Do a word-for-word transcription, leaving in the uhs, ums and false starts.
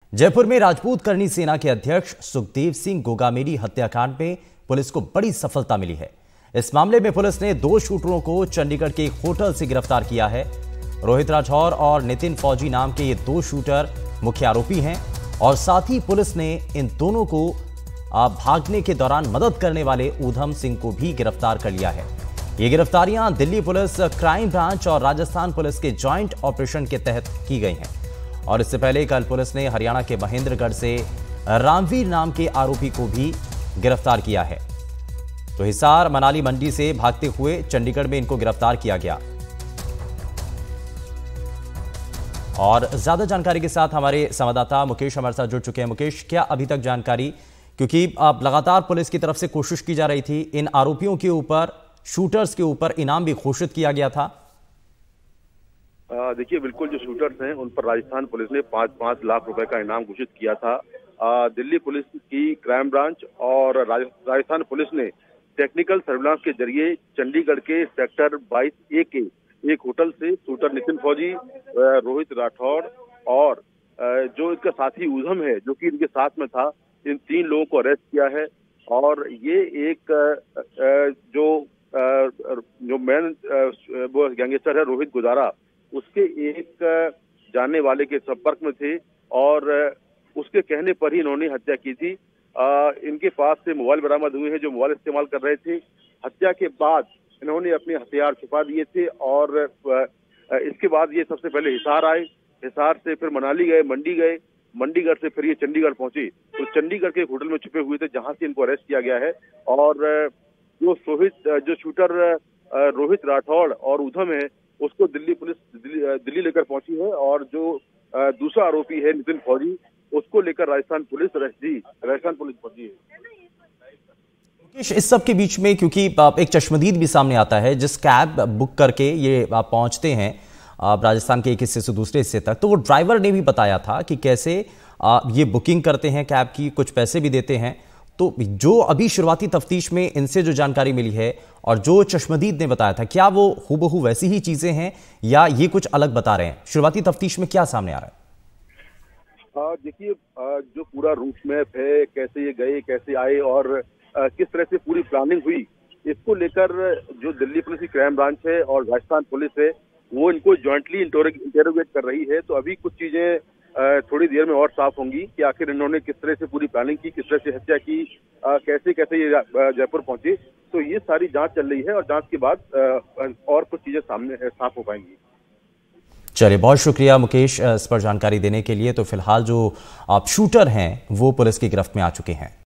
जयपुर में राजपूत करनी सेना के अध्यक्ष सुखदेव सिंह गोगामेरी हत्याकांड में पुलिस को बड़ी सफलता मिली है। इस मामले में पुलिस ने दो शूटरों को चंडीगढ़ के एक होटल से गिरफ्तार किया है। रोहित राठौर और नितिन फौजी नाम के ये दो शूटर मुख्य आरोपी हैं और साथ ही पुलिस ने इन दोनों को भागने के दौरान मदद करने वाले ऊधम सिंह को भी गिरफ्तार कर लिया है। ये गिरफ्तारियां दिल्ली पुलिस क्राइम ब्रांच और राजस्थान पुलिस के जॉइंट ऑपरेशन के तहत की गई हैं। और इससे पहले कल पुलिस ने हरियाणा के महेंद्रगढ़ से रामवीर नाम के आरोपी को भी गिरफ्तार किया है। तो हिसार मनाली मंडी से भागते हुए चंडीगढ़ में इनको गिरफ्तार किया गया। और ज्यादा जानकारी के साथ हमारे संवाददाता मुकेश हमारे साथ जुड़ चुके हैं। मुकेश, क्या अभी तक जानकारी, क्योंकि अब लगातार पुलिस की तरफ से कोशिश की जा रही थी, इन आरोपियों के ऊपर, शूटर्स के ऊपर इनाम भी घोषित किया गया था। देखिए, बिल्कुल जो शूटर्स हैं उन पर राजस्थान पुलिस ने पांच पांच लाख रुपए का इनाम घोषित किया था। आ, दिल्ली पुलिस की क्राइम ब्रांच और राजस्थान पुलिस ने टेक्निकल सर्विलांस के जरिए चंडीगढ़ के सेक्टर बाईस ए के एक होटल से शूटर नितिन फौजी, रोहित राठौर और जो इसका साथी ऊधम है जो कि इनके साथ में था, इन तीन लोगों को अरेस्ट किया है। और ये एक जो जो मैन वो गैंगस्टर है रोहित गुजारा, उसके एक जानने वाले के संपर्क में थे और उसके कहने पर ही इन्होंने हत्या की थी। आ, इनके पास से मोबाइल बरामद हुए हैं जो मोबाइल इस्तेमाल कर रहे थे। हत्या के बाद इन्होंने अपने हथियार छुपा दिए थे और इसके बाद ये सबसे पहले हिसार आए, हिसार से फिर मनाली गए, मंडी गए, मंडीगढ़ से फिर ये चंडीगढ़ पहुंचे। तो चंडीगढ़ के एक होटल में छुपे हुए थे जहां से इनको अरेस्ट किया गया है। और जो सोहित जो शूटर रोहित राठौड़ और ऊधम है उसको दिल्ली पुलिस दिल्ली, दिल्ली लेकर पहुंची है और जो दूसरा आरोपी है नितिन फौजी, उसको लेकर राजस्थान पुलिस राजस्थान पुलिस पहुंची है। मुकेश, इस सब के बीच में क्योंकि एक चश्मदीद भी सामने आता है, जिस कैब बुक करके ये पहुंचते हैं राजस्थान के एक हिस्से से दूसरे हिस्से तक, तो वो ड्राइवर ने भी बताया था कि कैसे ये बुकिंग करते हैं कैब की, कुछ पैसे भी देते हैं। तो जो अभी शुरुआती तफ्तीश में इनसे जो जानकारी मिली है और जो चश्मदीद ने बताया था, क्या वो हूबहू वैसी ही चीजें हैं या ये कुछ अलग बता रहे हैं? शुरुआती तफ्तीश में क्या सामने आ रहा है? देखिए, जो पूरा रूट मैप है, कैसे ये गए, कैसे आए और किस तरह से पूरी प्लानिंग हुई, इसको लेकर जो दिल्ली पुलिस की क्राइम ब्रांच है और राजस्थान पुलिस है वो इनको ज्वाइंटली इंटेरोगेट कर रही है। तो अभी कुछ चीजें थोड़ी देर में और साफ होंगी कि आखिर इन्होंने किस तरह से पूरी प्लानिंग की, किस तरह से हत्या की, कैसे कैसे ये जयपुर पहुंचे। तो ये सारी जांच चल रही है और जांच के बाद और कुछ चीजें सामने साफ हो पाएंगी। चलिए, बहुत शुक्रिया मुकेश इस पर जानकारी देने के लिए। तो फिलहाल जो आप शूटर हैं वो पुलिस की गिरफ्त में आ चुके हैं।